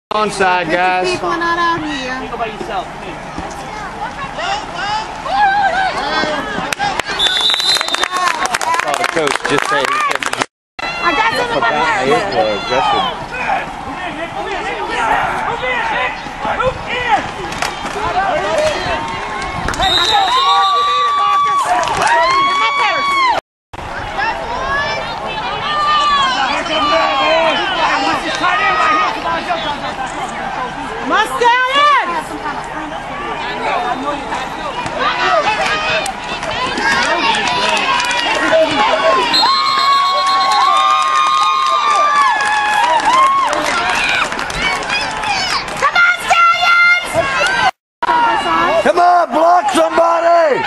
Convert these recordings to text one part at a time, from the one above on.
Onside, guys. People are not out here. Go by yourself. Oh, the coach just said he said I got some of that. Come on, block somebody!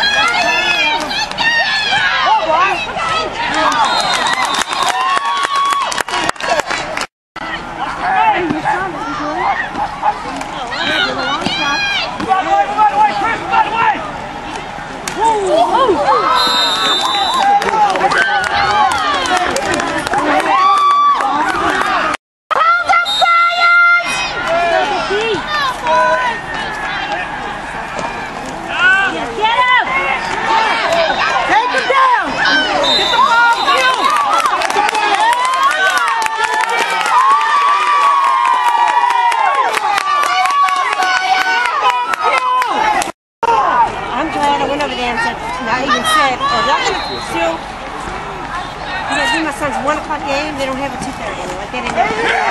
My son's 1 o'clock game, they don't have a 2:30 anyway. They didn't have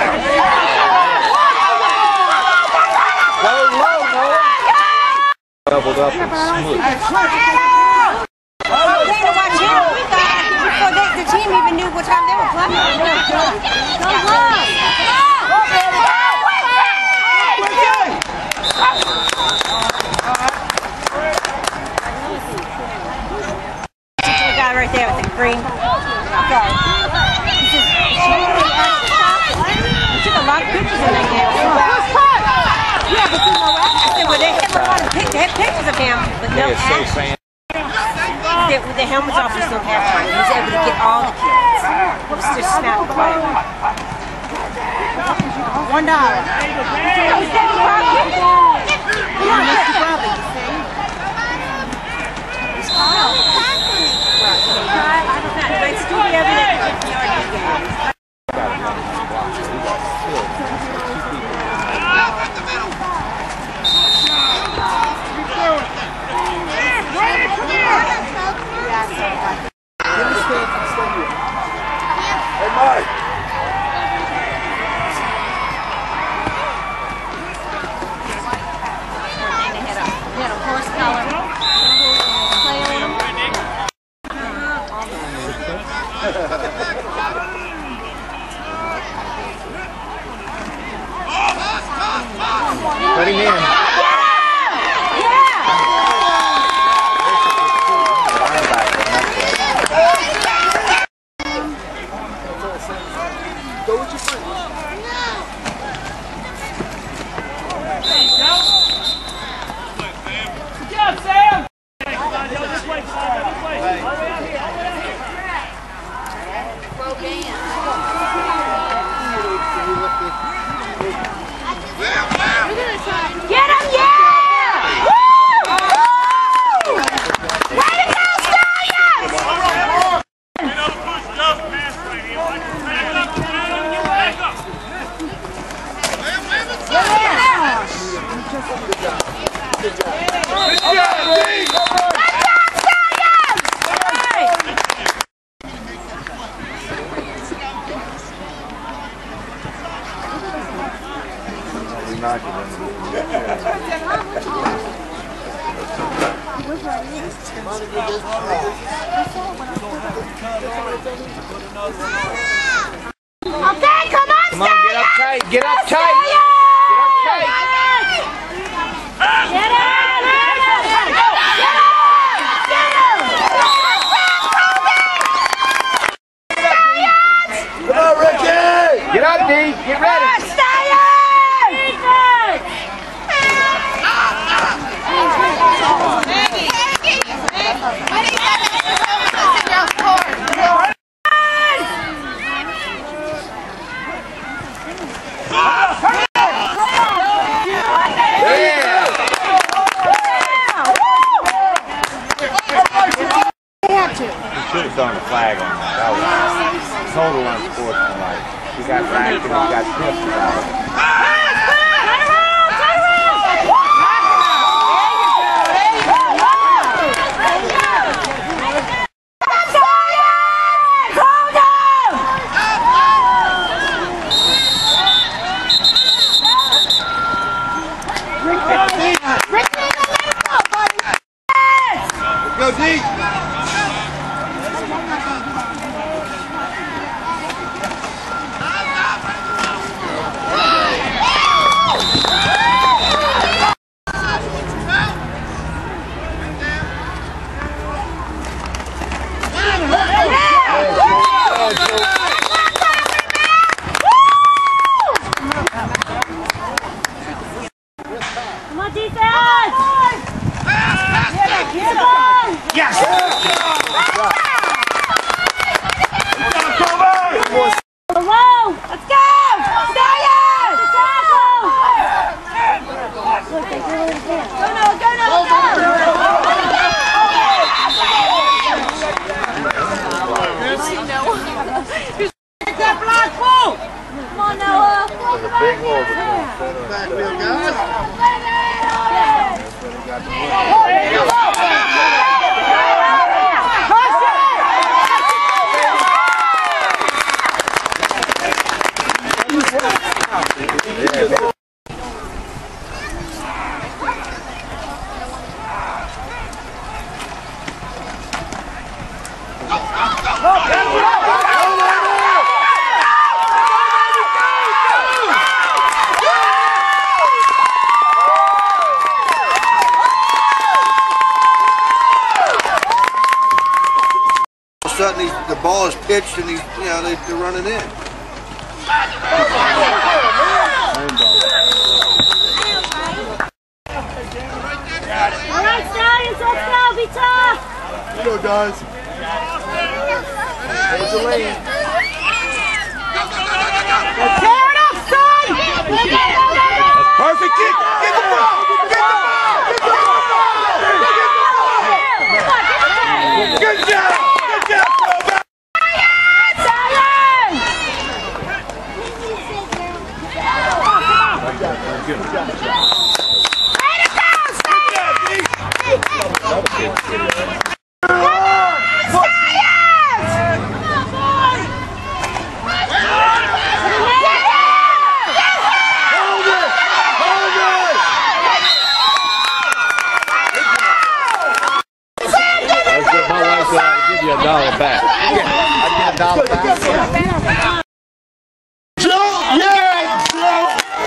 Doubled up and smooth. watch him. We thought before the team even knew what time they were playing. The guy right there with the green guy. He took a lot of pictures in that game. Yeah, but you know what? I said, well, they have a lot of pictures of him, but no action. With the helmets off, he's still halftime. He was able to get all the kids. He was just snapping quiet. Hey, Mike. Let him in. Get him, yeah! Way to go, Stallions! Okay, come on, Come on, get up tight, get up tight. Get up tight. Get up! Come on, Ricky! Get up, D. Get ready. Total unsportsmanlike. He got racked and he got pissed about it. Go deep. Come on, defense! Yes! Whoa! Let's go! Stallions! Go Noah, go Noah, go! Get that block full! Come on, Noah! There's a big hole between center and Backfield, guys. Suddenly the ball is pitched and they're running in. All right, Stallions, let's go! Be tough! Here you go, guys. There's the lane. Tear it up, son! perfect kick! Get the ball! Get the ball! Get the ball! Good job! Good job, bro! $1 back. Yeah, I get $1 back. Joe! Yeah! Joe!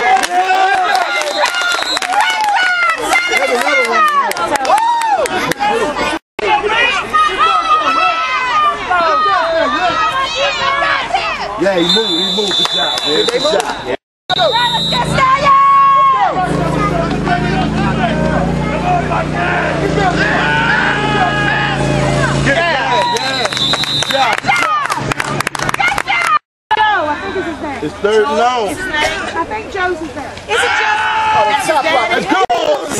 Yeah, he moved. Good job, man. Good job. Yeah. Let's get Stallions! It's third and long. I think Joe's is there. Is it Joe? Oh, the top block. Let's go!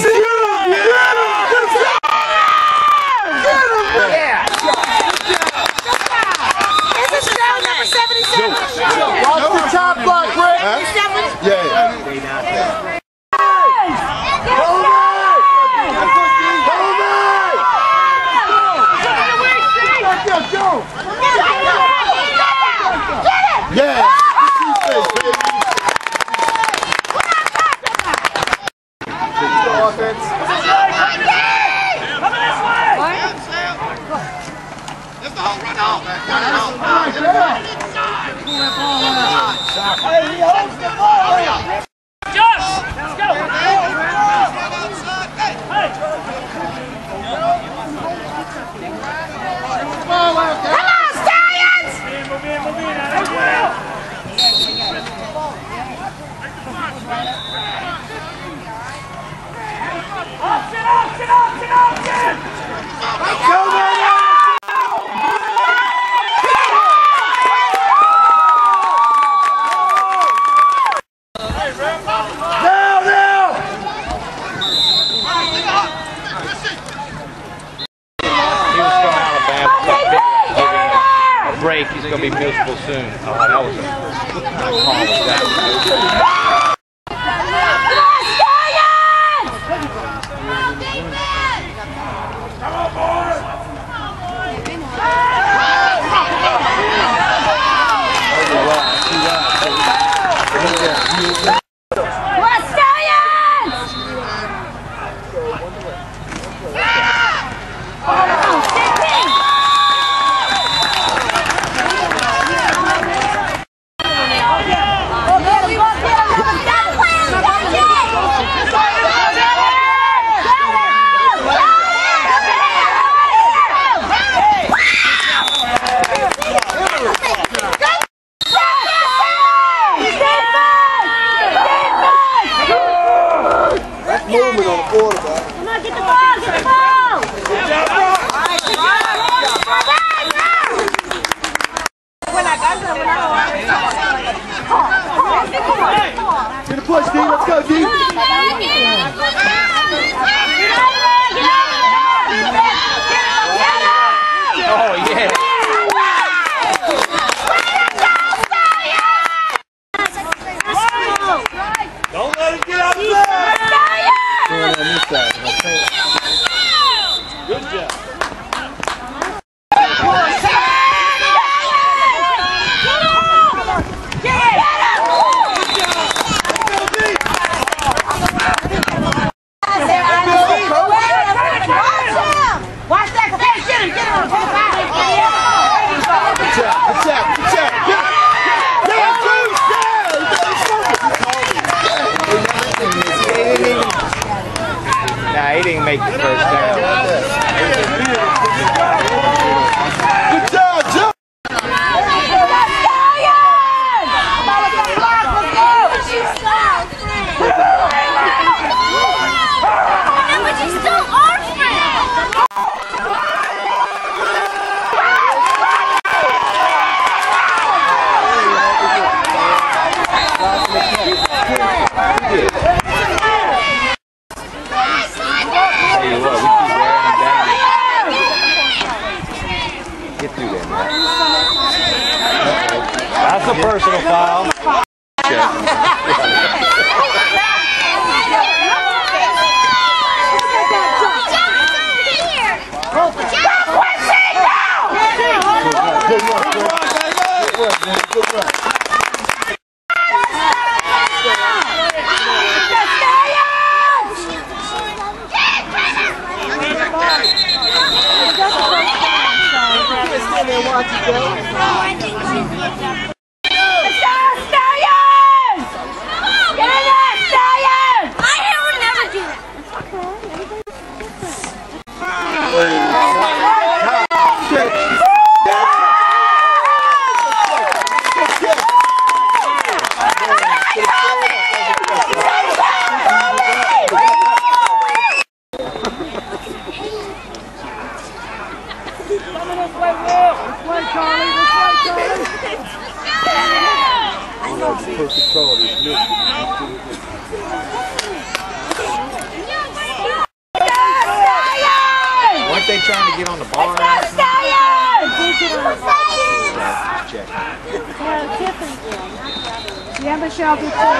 Is it Joe number 77? Watch the top block, Greg. Yeah. Yeah. Offense. going to be miserable soon. Oh, that was a call with that. Movement on the quarterback. Come on, get the ball, get the ball! Get a push, D. Let's go, D. Oh, yeah. Don't let it get outside. Good job. Watch that, get him, get him. Good job, good job, good job. Nah, he didn't make the first down. Good job, Joe. That's a personal foul. Weren't they trying to get on the bar? Yeah, Michelle, good too.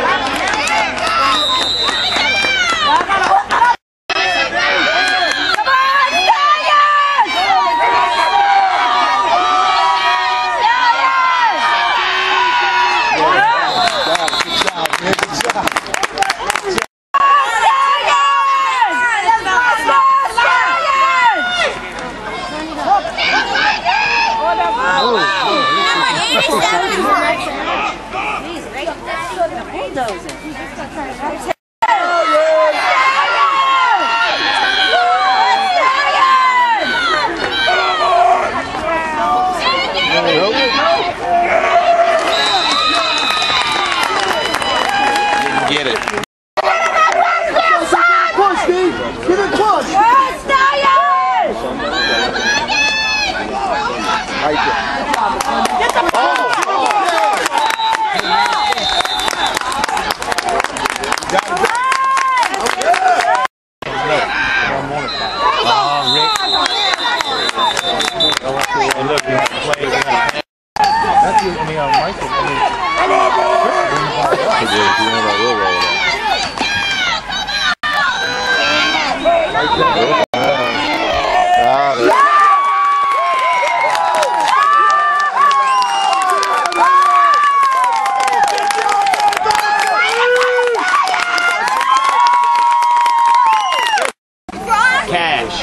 Get it. Push, D. Give it push. Right there. Got it. Matthew, I mean, Michael, I mean, Cash.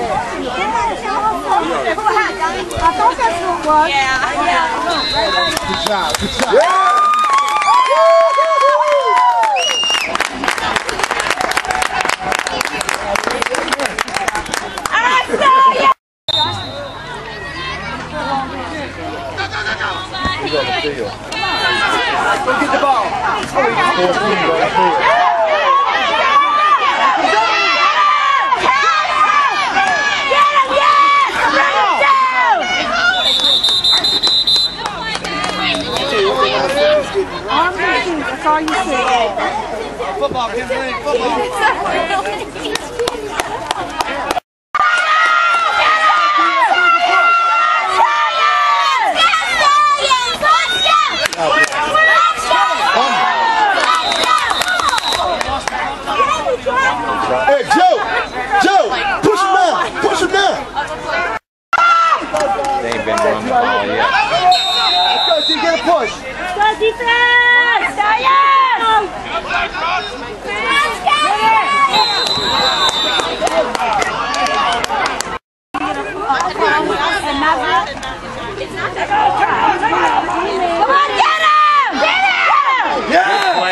I thought that's what it was. Good job. Good job. Go get the ball. That's all you see. Football, kids playing football. Hey, Joe, push him down, push him down. they ain't been running the ball yet. Let's go, T, get a push. Go defense! Diane! Come on, get him! Get him! Yeah.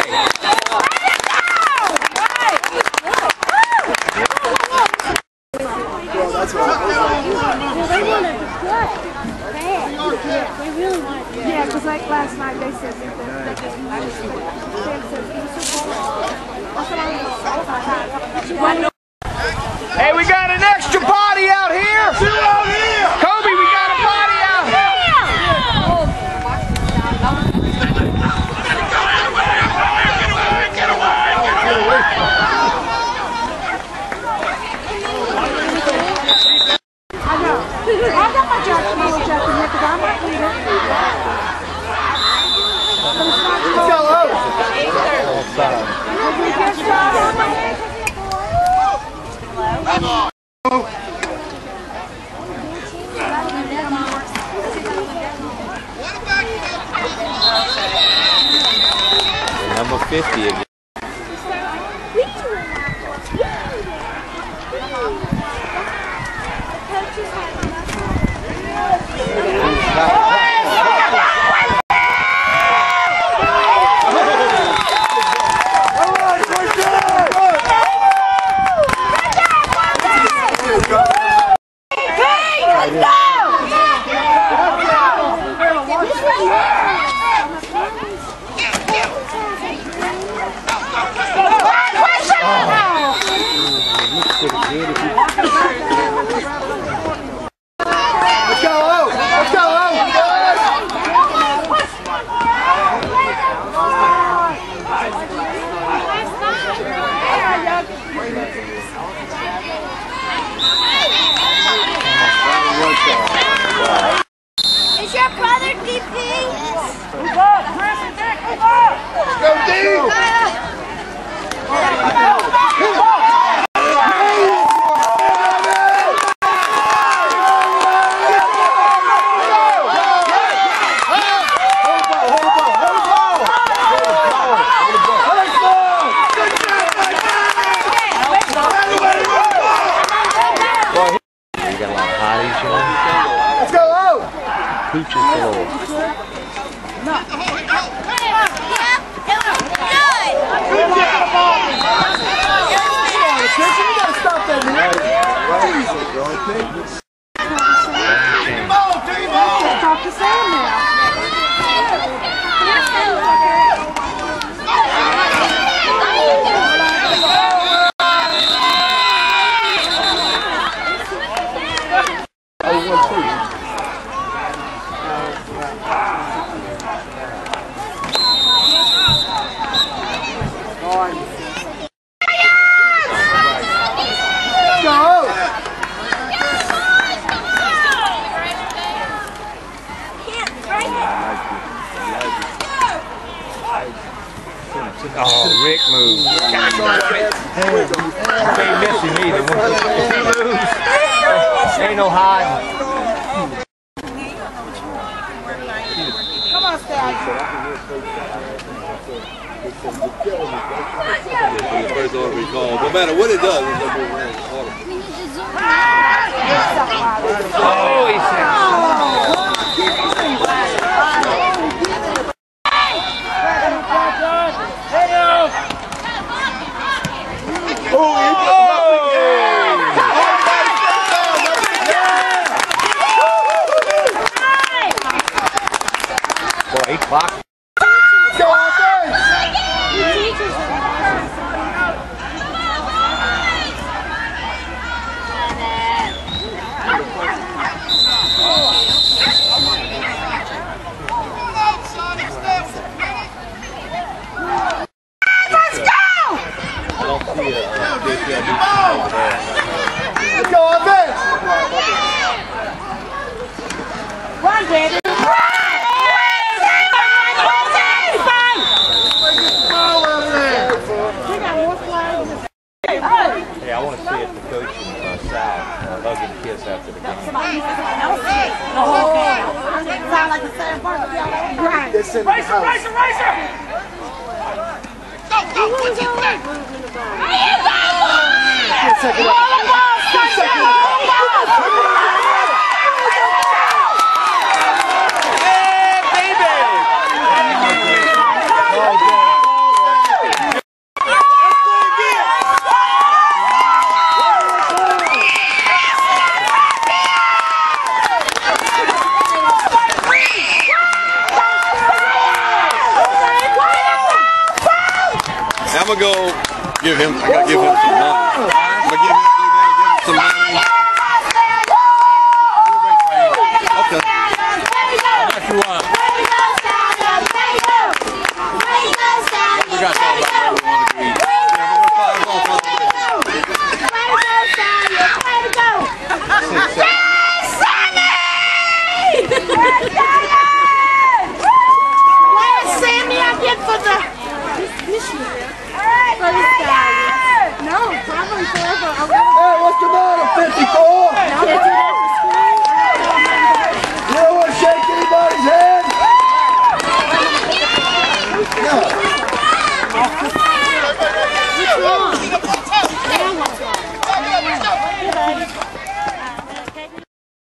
They wanted to play. They really wanted to. Yeah, because like last night they said that Hey, we got an extra body out here. Kobe, we got a body out here. I got my jacket in here because I might need it. Let's Number 50 again. Is your brother DP? You got a lot of hotties, you know? go out. Peaches galore. You gotta stop that, man. Talk to Sam now. Oh, Rick moved. Ain't missing either. He moves. Ain't no hiding. Come on, Stan. First order recall. No matter what it does, it's going to be wrong. Oh, he said. Boy, he clocked. Run, baby. Hey, I want to see if the coach in South hugging the kids after the game. Sound like the same part of y'all. Right. Racer, racer, racer! Go, go, put your leg! I'm gonna go give him. I gotta give him some money. I'm gonna give him some money. Okay. If you want. We got to talk about where we want to be. Sammy, I get for the... For this guy.